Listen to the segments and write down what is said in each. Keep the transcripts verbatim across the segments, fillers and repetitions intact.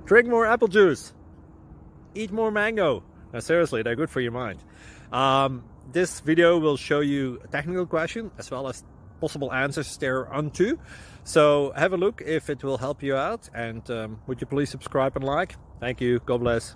Drink more apple juice. Eat more mango. Now, seriously, they're good for your mind. Um, this video will show you a technical question as well as possible answers thereunto. So have a look if it will help you out, and um, would you please subscribe and like? Thank you. God bless.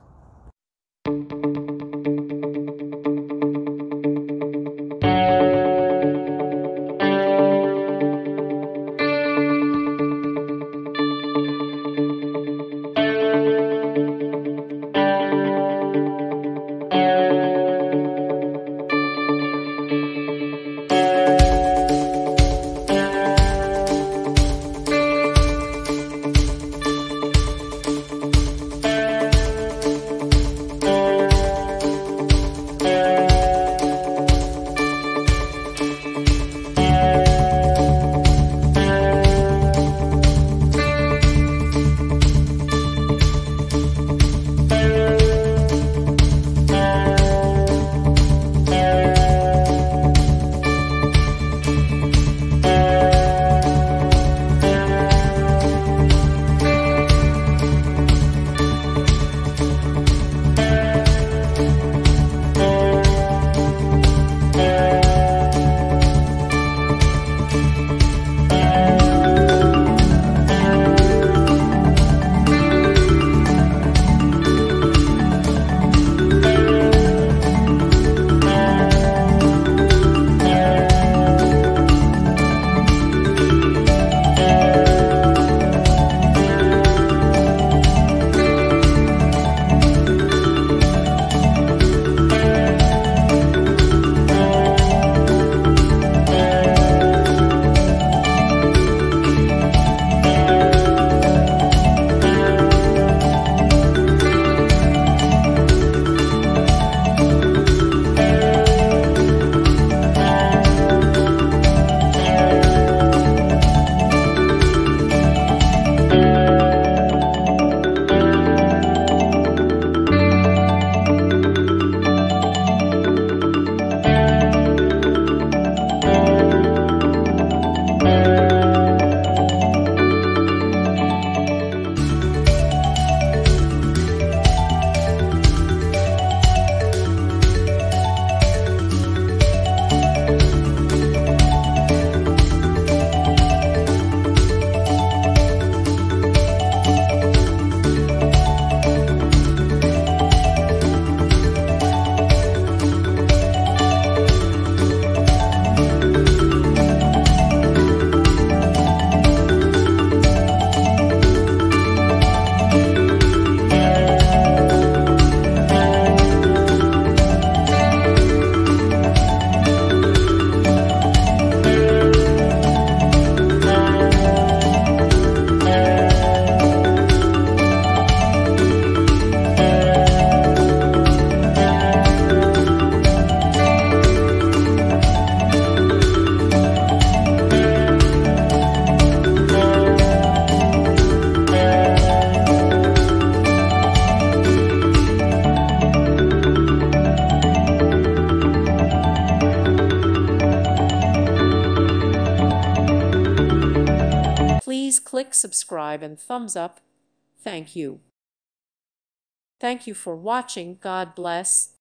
Please click subscribe and thumbs up. Thank you. Thank you for watching. God bless.